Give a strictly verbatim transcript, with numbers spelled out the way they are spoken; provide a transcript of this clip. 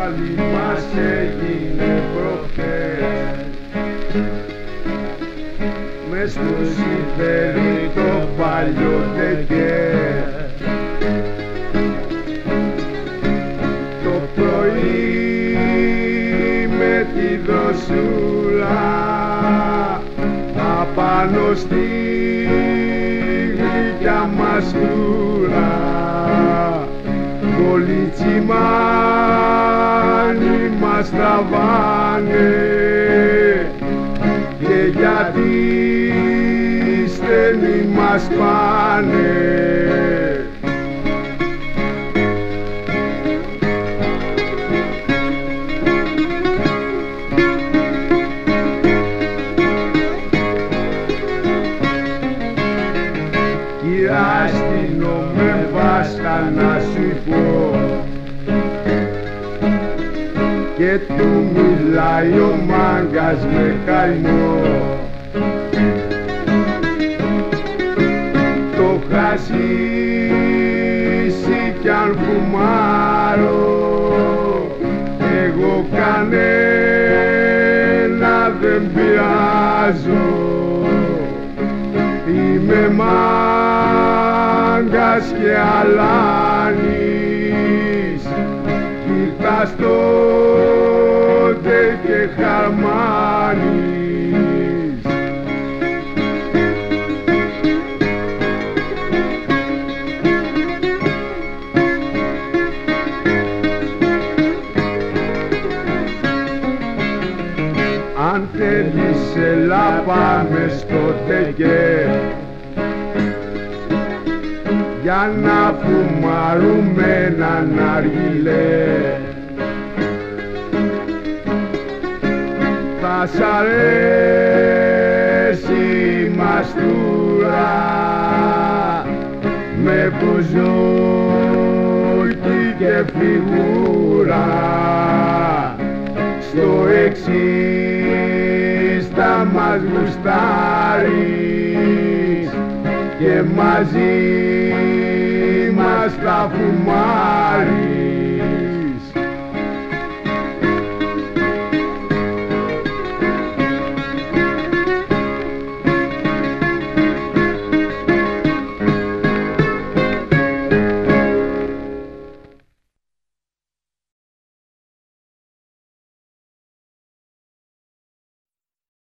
πάλι μας έγινε προχθές. Μες στο συμφέρει το παλιό τεκέ. Το πρωί με τη δροσούλα απάνω στη γλυκιά μαστούλα κολλητσιμάνι μας τραβάνε και γιατί στενοί μας πάνε. Αστυνομέ βάστα να σου πω και του μιλάει ο μάγκας με καημό. Το χασίσι κι αν φουμάρω εγώ κανένα δεν πειράζω. Είμαι μάγκας και αλάνης κοίτας τότε και χαρμάνης. Αν θέλεις έλα πάμε στο τεκέ για να φουμαρούμε έναν αργυλέ. Θα σ' αρέσει η μαστούρα με μπουζούκι και φιγούρα. Στο εξής θα μας γουστάρεις και μαζί μας θα φουμάρεις.